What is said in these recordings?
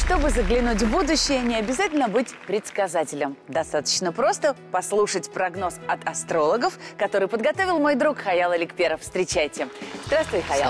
Чтобы заглянуть в будущее, не обязательно быть предсказателем. Достаточно просто послушать прогноз от астрологов, который подготовил мой друг Хаял Аликперов. Встречайте. Здравствуй, Хаял.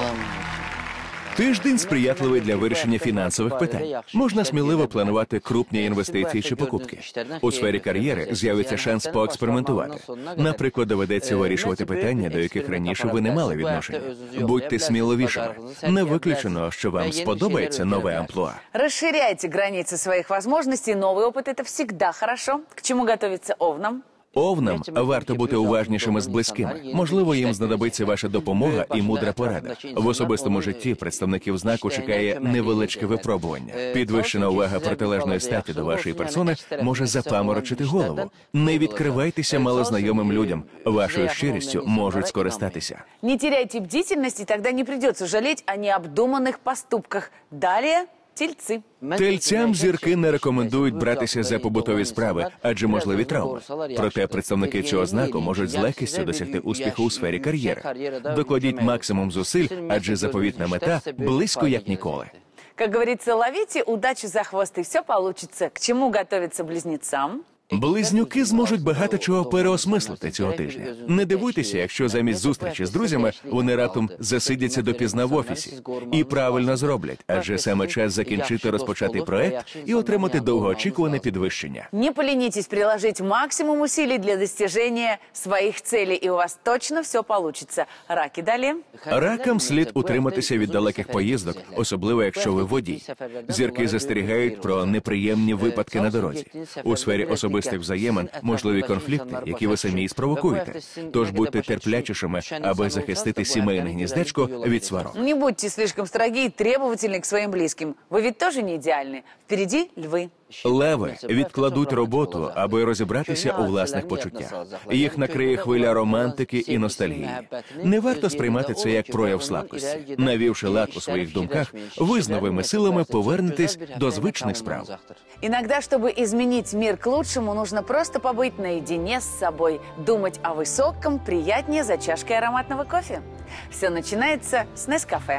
Тиждень сприятливий для вирішення фінансових питань. Можна сміливо планувати крупні інвестиції чи покупки. У сфері кар'єри з'явиться шанс поекспериментувати. Наприклад, доведеться вирішувати питання, до яких раніше ви не мали відношення. Будьте сміливішими. Не виключено, що вам сподобається нове амплуа. Расширяйте границы своих возможностей. Новый опыт – это всегда хорошо. К чему готовиться овнам? Овнам варто бути уважнішими з близькими. Можливо, їм знадобиться ваша допомога і мудра порада. В особистому житті представників знаку чекає невеличке випробування. Підвищена увага протилежної статі до вашої персони може запаморочити голову. Не відкривайтеся малознайомим людям. Вашою щирістю можуть скористатися. Не теряйте бдительность, и тогда не придется жалеть о необдуманных поступках. Далее – тельцы. Тельцям зірки не рекомендують братися за побутові справи, адже можливі травми. Проте представники цього знаку можуть з легкістю досягти успіху у сфері кар'єри. Докладіть максимум зусиль, адже заповітна мета близько як ніколи. Как говорится, ловите удачу за хвост, и все получится. К чему готовиться близнецам? Близнюки зможуть багато чого переосмислити цього тижня. Не дивуйтеся, якщо замість зустрічі з друзями вони раптом засидяться допізна в офісі. І правильно зроблять, адже саме час закінчити розпочатий проект і отримати довгоочікуване підвищення. Не поленитесь приложить максимум усилий для достижения своих целей, и у вас точно все получится. Раки, далее. Ракам слід утриматися від далеких поїздок, особливо якщо ви водій. Зірки застерігають про неприємні випадки на дорозі. У сфері особистих взаємин можливі конфлікти, які ви самі і спровокуєте. Тож будьте терплячішими, аби захистити сімейне гніздечко від сварок. Не будьте слишком строги и требовательны к своим близким. Вы ведь тоже не идеальны. Впереди львы. Леви відкладуть роботу, аби розібратися у власних почуттях. Їх накриє хвиля романтики і ностальгії. Не варто сприймати це як прояв слабкості. Навівши лад у своїх думках, ви з новими силами повернетесь до звичних справ. Иногда, чтобы изменить мир к лучшему, нужно просто побыть наедине с собой. Думать о высоком приятнее за чашкой ароматного кофе. Все начинается с Нескафе.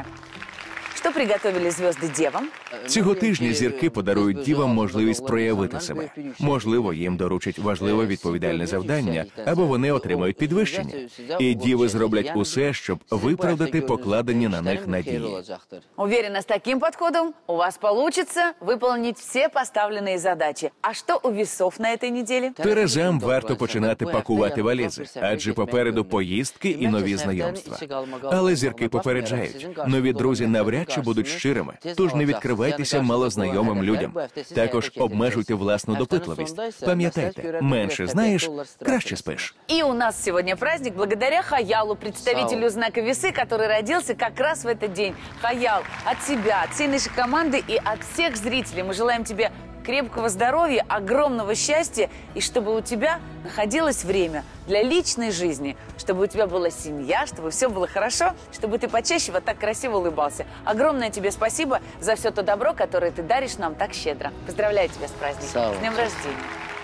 Що приготовили зв'язки дівам? Цього тижня зірки подарують дівам можливість проявити себе. Можливо, їм доручать важливе відповідальне завдання, або вони отримають підвищення. І діви зроблять усе, щоб виправдати покладені на них надії. Уверена, з таким підходом у вас получится выполнить всі поставлені задачі. А що у весов на этой неділі? Терезам варто починати пакувати валізи, адже попереду поїздки і нові знайомства. Але зірки попереджають, нові друзі навряд чи будуть щирими, тож не відкривайтеся малознайомим людям. Також обмежуйте власну допитливість. Пам'ятайте, менше знаєш, краще спиш. И у нас сегодня праздник благодаря Хаялу, представителю знака Весы, который родился как раз в этот день. Хаял, от себя, от всей нашей команды и от всех зрителей мы желаем тебе крепкого здоровья, огромного счастья, и чтобы у тебя находилось время для личной жизни, чтобы у тебя была семья, чтобы все было хорошо, чтобы ты почаще вот так красиво улыбался. Огромное тебе спасибо за все то добро, которое ты даришь нам так щедро. Поздравляю тебя с праздником, с днем рождения.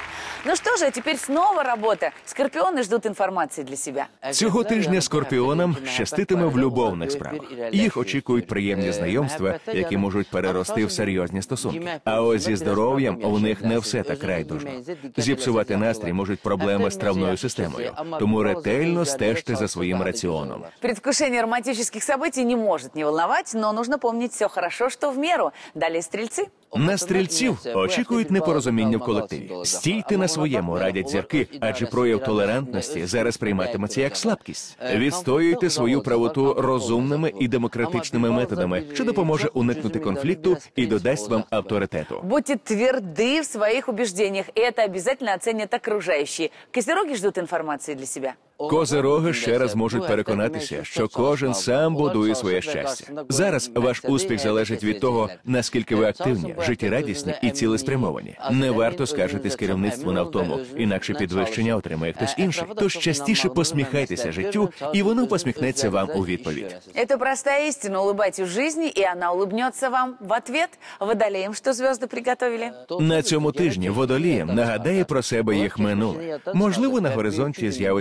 Ну что же, а теперь снова работа. Скорпионы ждут информации для себя. Цього тижня скорпіонам щаститиме в любовних справах. Їх очікують приємні знайомства, які можуть перерости в серйозні стосунки. А ось зі здоров'ям у них не все так райдужно. Зіпсувати настрій можуть проблеми з травною системою. Тому ретельно стежте за своїм раціоном. Предвкушение романтических событий не может не волновать, но нужно помнить все хорошо, что в меру. Далее стрельцы. На стрільців очікують непорозуміння в колективі. Стійте на своєму, радять зірки, адже прояв толерантності зараз прийматиметься як слабкість. Відстоюйте свою правоту розумними і демократичними методами, що допоможе уникнути конфлікту і додасть вам авторитету. Будьте тверды в своих убеждениях, и это обязательно оценят окружающие. Козероги ждут информации для себя. Козироги ще раз можуть переконатися, що кожен сам будує своє щастя. Зараз ваш успіх залежить від того, наскільки ви активні, життєрадісні і цілеспрямовані. Не варто скаржитись керівництву на втому, інакше підвищення отримає хтось інший. Тож частіше посміхайтеся життю, і воно посміхнеться вам у відповідь. Это простая истина. Улыбайтесь в жизни, и она улыбнется вам в ответ. Водолеям, что звезды приготовили? На цьому тижні водоліям нагадає про себе їх минуле. Можливо, на горизонті з'явиться колись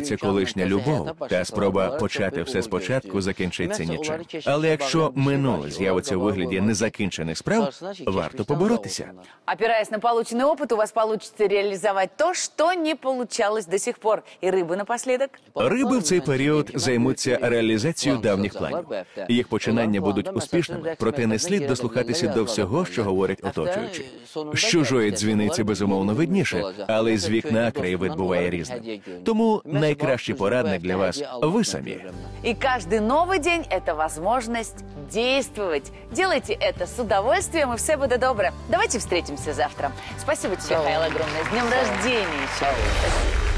колишня любов та спроба почати все спочатку закінчиться нічим. Але якщо минуле з'явиться у вигляді незакінчених справ, варто поборотися. Опираясь на полученный опыт, у вас получится реализовать то, что не получалось до сих пор. И рыбы напоследок. Риби в цей період займуться реалізацією давніх планів. Їх починання будуть успішними, проте не слід дослухатися до всього, що говорять оточуючі. З чужої дзвіниці безумовно видніше, але з вікна краєвид буває різним. Тому найкращий порадник для вас – ви самі. И каждый новый день – это возможность действовать. Делайте это с удовольствием, и все будет добро. Давайте встретимся завтра. Спасибо тебе, Хайал, огромное. С днем рождения еще. Спасибо.